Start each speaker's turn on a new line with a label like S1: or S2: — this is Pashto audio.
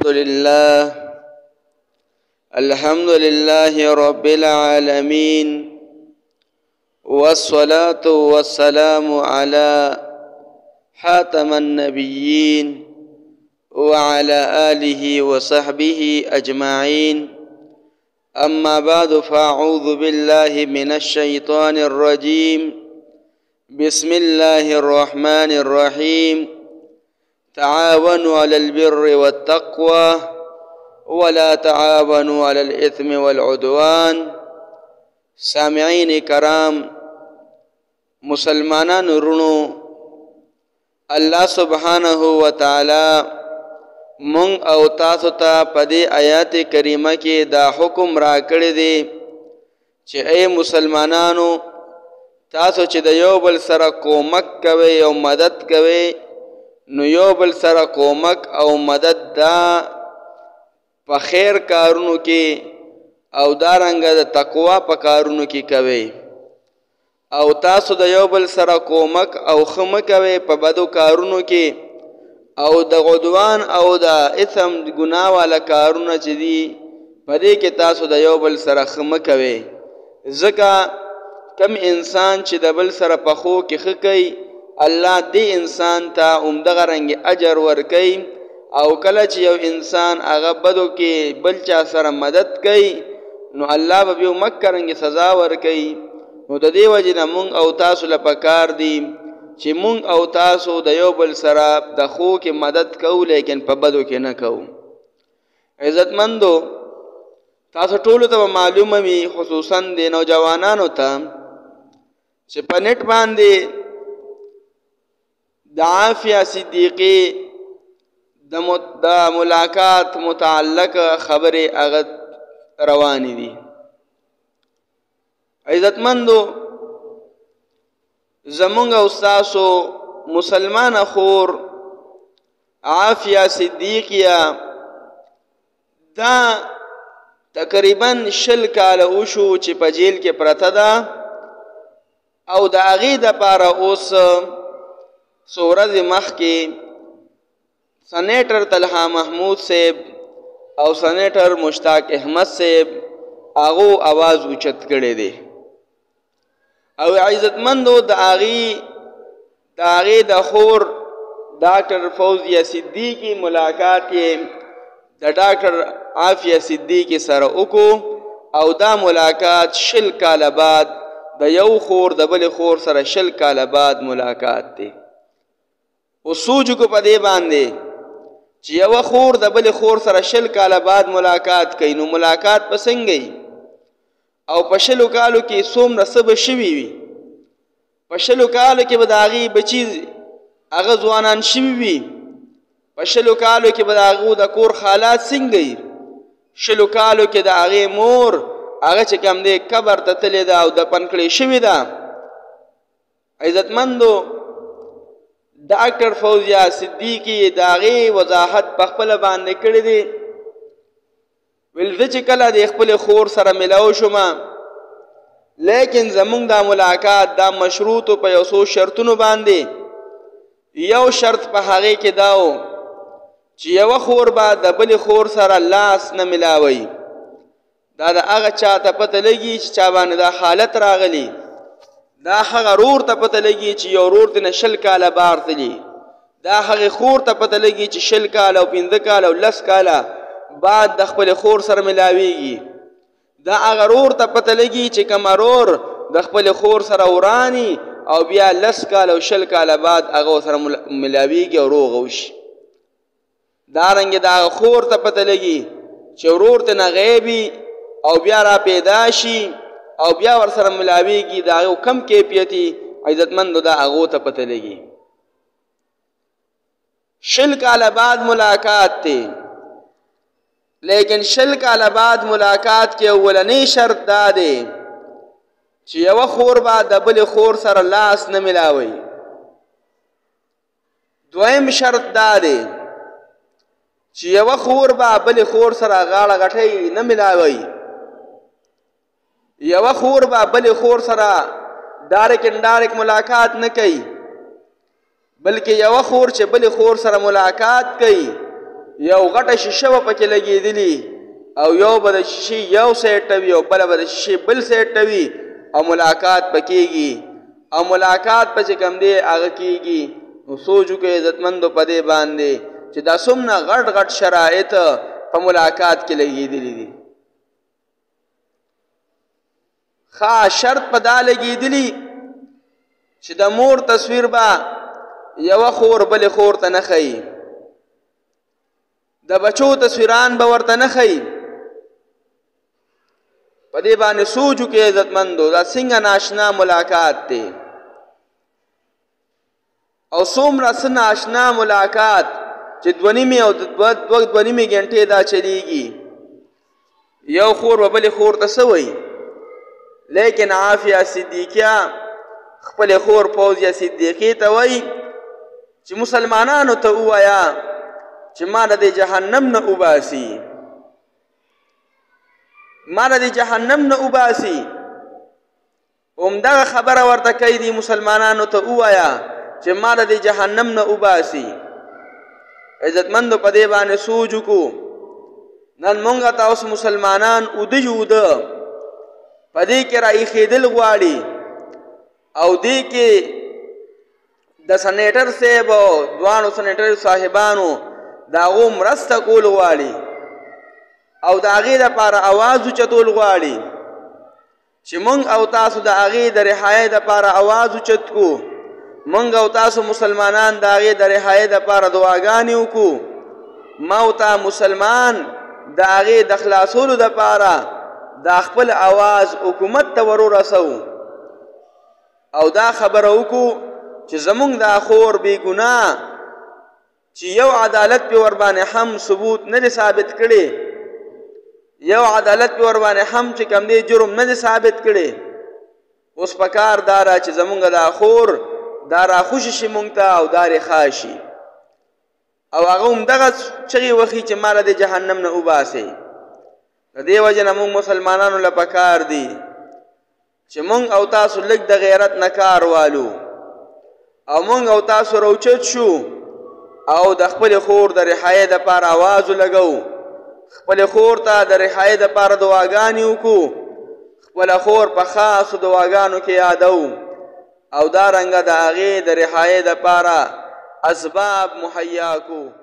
S1: الحمد لله رب العالمين، والصلاة والسلام على حاتم النبيين وعلى آله وصحبه أجمعين. أما بعد، فأعوذ بالله من الشيطان الرجيم. بسم الله الرحمن الرحيم. تعاونوا على البر والتقوى ولا تعاونوا على الإثم والعدوان. سامعین کرام، مسلمانان رونو، الله سبحانه و تعالی مونږ او تاسو ته په دې آیات کریمه کې دا حکم را کړی دی چې اے مسلمانانو، تاسو چې د یو بل سره کومک کوئ او مدد کوئ، نو یو بل سره کومک او مدد دا په خیر کارونو کې او دارنګه د تقوا په کارونو کې کوئ، او تاسو د یو بل سره کومک او ښه مه کوئ په بدو کارونو کې، او د عدوان او د اثم ګناه والا کارونه چې دي په دې کې تاسو د یو بل سره ښه مه کوئ. ځکه کم انسان چې د بل سره په ښو کې ښه کوي، الله دې انسان ته همدغه رنګې اجر ورکوي، او کله چې یو انسان هغه بدو کې بل چا سره مدد کوي، نو الله به بیا مکه رنګې سزا ورکوي. نو د دې وجې نه مونږ او تاسو له پکار دي چې مونږ او تاسو د یو بل سره د ښو کې مدد کوو، لیکن په بدو کې نه کوو. عزتمندو، تاسو ټولو ته معلومه وي، خصوصا د نوجوانانو ته، چې په نټ باندې د عافیه صدیقی د ملاقات متعلق خبرې هغه روانې دي. عزتمندو، زمونږ او ستاسو مسلمانه خور عافیه صدیقیه دا تقریبا 20 کاله وشو چې په جیل کې پرته ده، او د هغې دپاره اوس څو ورځې مخکې سنیټر طلحه محمود صاحب او سنیټر مشتاق احمد صاحب هغو آواز اوچت کړی دی، او عزتمندو د هغې د خور ډاکټر فوزیه صدیقی ملاقات یې د ډاکټر عافیه صدیقی سره وکړو، او دا ملاقات 20 کاله بعد د یو خور د بلې خور سره 20 کاله بعد ملاقات دی. او سوچ کو په دې باندې چې یوه خور د بلې خور سره 20 کاله بعد ملاقات کوي، نو ملاقات به څنګه وي، او په 20 کالو کې څومره څه به شوي وي. په 20 کالو کې به د هغې بچي هغه ځوانان شوي وي، په 20 کالو کې به د هغو د کور حالات څنګه وي، 20 کالو کې د هغې مور هغه چې کوم دی قبر ته تلې ده او دفن کړې شوې ده. عزتمندو، ډاکټر فوزیه صدیقی د هغې وضاحت په خپله باندې کړی دی. ویل زه چې کله د خپلې خور سره ملاو شومه، لیکن زمونږ دا ملاقات دا مشروطو په یو څو شرطونو باندې. یو شرط په هغې کې دا و چې یوه خور به د بلې خور سره لاس نه ملاوي. دا د هغه چا ته پته لګي چې چا باندې دا حالت راغلی، دا هغه رور ته پته لګي چې یو رور ترنه 20 کاله بار تلي، دا هغې خور ته پته لګي چې 20 کاله او 15 کاله او 10 کاله بعد د خپلې خور سره ملاویږي، دا هغه رور ته پته لګي چې کومه رور د خپلې خور سره وراني او بیا 10 کاله او 20 کاله بعد هغه سره ملاویږي او روغه وشي. دارنګې د هغه خور ته پته لګي چې ورور ترنه غیبي او بیا را پیدا شي او بیا ورسره ملاویږي، د هغو کم کیفیتي عزتمندو دا هغو ته پته لګي. 20 کاله بعد ملاقات دی، لیکن 20 کاله بعد ملاقات کې اولنی شرط دا دی چې یوه خور به د بلې خور سره لاس نه ملاوي. دویم شرط دا دی چې یوه خور به بلې خور سره غاړه غټۍ نه ملاوي. یوه خور به بلې خور سره ډایرک انډایرک ملاقات نه کوي، بلکې یوه خور چې بلې خور سره ملاقات کوي، یو غټه شیشه به پکې لګېدلي او یو به د شیشې یو سایډ ته وي او بله به د شیشې بل سایډ ته وي او ملاقات به کېږي او ملاقات به چې کوم دی هغه کېږي. نو سوچ وکړئ عزتمندو په دې باندې چې دا څومره غټ غټ شرایط په ملاقات کې لګېدلي دي. خاص شرط په دا لګېدلي چې د مور تصویر به یوه خور بلې خور ته نه ښیي، د بچو تصویران به ورته نه ښیي. په دې باندې سوچ وکړئ عزتمندو دا څنګه ناشنا ملاقات دی او څومره څه ناشنا ملاقات چې دوه نیمې او دوه نیمې ګنټې دا چلیږي. یو خور به بلې خور ته څه وایي، لیکن عافیه صدیقیه خپلې خور فوزیه صدیقې ته وایي چې مسلمانانو ته ووایه چې ما د جهنم نه وباسي، ما د جهنم نه وباسي. همدغه خبره ورته کوي دي مسلمانانو ته ووایه چې ما د جهنم نه وباسي. عزتمندو په دې باندې سوچ وکړو. نن مونږ تاسو مسلمانان اوده جوده په دې کې راایښېدل غواړي او دې کې د سنیټر صاحب او دوانو سنیټر صاحبانو د هغو مرسته کول غواړي او د هغې دپاره اواز اوچتول غواړي چې مونږ او تاسو د هغې د رهایۍ دپاره اواز اوچت کړو. مونږ او تاسو مسلمانان د هغې د رهایۍ دپاره دعاګانې وکړو. ما او تا مسلمان د هغې د خلاصولو دپاره دا خپل اواز حکومت ته ورورسوو او دا خبره وکړو چې زمونږ دا خور بې ګناه چې یو عدالت پې ورباندې هم ثبوت نه دی ثابت کړی، یو عدالت پې ورباندې هم چې کوم دی جرم نه دی ثابت کړی. اوس پکار دا را چې زمونږ دا خور دا راخوشي شي مونږ ته او دا رخا شي او هغه همدغه چغې وخي چې ما له د جهنم نه وباسئ. د دې وجې نه مونږ مسلمانانو له پکار دي چې مونږ او تاسو لږ د غیرت نه کار والو او مونږ او تاسو راوچت شو او د خپلې خور د رهایۍ دپاره اواز ولګو، خپلې خور ته د رهایۍ دپاره دعاګانې وکړو، خپله خور په خاصو دعاګانو کې یادو او دارنګه د هغې د رهایۍ دپاره اسباب مهیا کړو.